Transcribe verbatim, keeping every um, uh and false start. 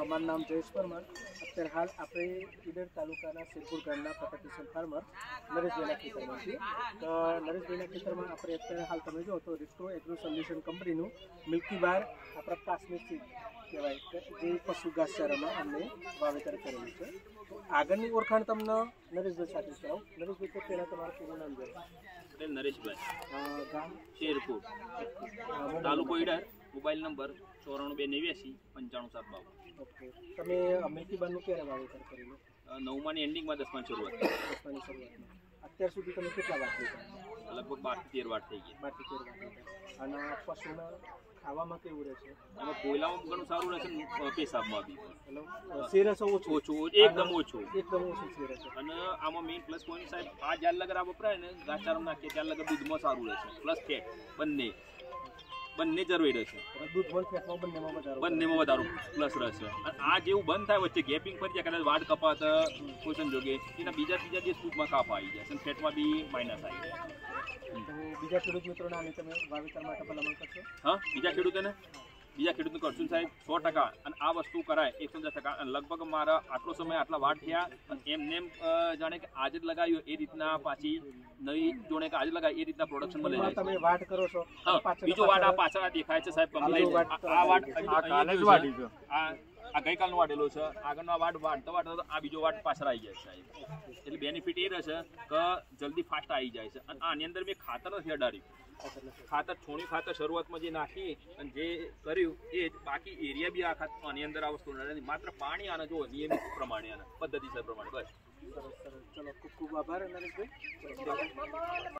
મારું નામ જયેશ પરમાર. અત્યારે હાલ આપણે ઈડર તાલુકાના શેરપુર ગામના પ્રગતિશીલ ફાર્મર નરેશભાઈના ખેતરમાં છીએ. તો નરેશભાઈના ખેતરમાં આપણે અત્યારે હાલ તમે જો તો રિસ્ટો એગ્રો સોલ્યુશન કંપનીનું મિલ્કી બાર આપણા કાશ્મીર સીડ કહેવાય કે જે પશુ ઘાસચારામાં અમને વાવેતર કરેલું છે. આગળની ઓળખાણ તમને નરેશભાઈ સાથે કરાવું. નરેશભાઈ તો પહેલાં તમારું પૂરું નામ જણાવો. નરેશભાઈ, ગામ શેરપુર, તાલુકો ઈડર, મોબાઈલ નંબર ચોરાણું બે નેવ્યાસી પંચાણું સાત બાવન. ઓકે, તમે મિલ્કી બારનું ક્યારે વાવેતર કરેલું? નવમાની એન્ડિંગમાં દસમાની શરૂઆત. દસમાની શરૂઆતમાં. અત્યાર સુધી તમે કેટલા વાત લીધા? લગભગ બારથી તેર વાર થઈ ગઈ. બારથી તેર વાત લીધા. અને પશુના ખાવામાં કેવું રહે છે? આમાં કોયલામાં ઘણું સારું રહેશે ને પેશાબમાં બી એટલે શેરસ ઓછું ઓછું, એકદમ ઓછું, એકદમ ઓછું શેરસ. અને આમાં મેઇન પ્લસ પોઈન્ટ સાહેબ આ જ્યાં લગર આ વપરાય ને ઘાસચારામાં નાખીએ ત્યાં લગર દૂધમાં સારું રહેશે, પ્લસ ફેટ બંને બંને જળવાઈ રહેશે. દૂધ પણ ફેટમાં બંનેમાં વધારો બંનેમાં વધારો પ્લસ રહેશે. અને આ જેવું બંધ થાય વચ્ચે ગેપિંગ ફરી જાય, કદાચ વાડ કપાત કોઈ સંજોગે એના બીજા ત્રીજા દિવસ દૂધમાં કાપ આવી જાય અને ફેટમાં બી માઇનસ આવી જાય. તો બીજા ખેડૂત મિત્રોને આને તમે વાવેતર માટે ભલામણ કરશો? હા, બીજા ખેડૂતોને બીજા ખેડૂતને કરશું સાહેબ સો ટકા. અને આ વસ્તુ કરાય એકસો દસ ટકા. અને લગભગ મારા આટલો સમય આટલા વાટ થયા અને એમને એમ જાણે કે આજે જ લગાવ્યું એ રીતના પાછી નવી જોડે કે આજે લગાવી એ રીતના પ્રોડક્શન મળે છે. તમે વાટ કરો છો, બીજો વાટ આ પાછળ દેખાય છે સાહેબ. આ વાટ આ આ ગઈકાલનો વાટેલો છે, આગળનો વાટ વાટતા વાટતા આ બીજો વાટ પાછળ આવી જાય સાહેબ. એટલે બેનિફિટ એ રહેશે કે જલ્દી ફાસ્ટ આવી જાય છે. અને આની અંદર મેં ખાતર નથી અડાડ્યું. ખાતર છોડ્યું ખાતર શરૂઆતમાં જે નાખી અને જે કર્યું એ જ, બાકી એરિયા બી આ ખાતર આની અંદર આ વસ્તુ નથી. માત્ર પાણી આને જો નિયમિત પ્રમાણે આને પદ્ધતિસર પ્રમાણે બસ. સરસ સરસ. ચલો, ખૂબ ખૂબ આભાર નરેશભાઈ.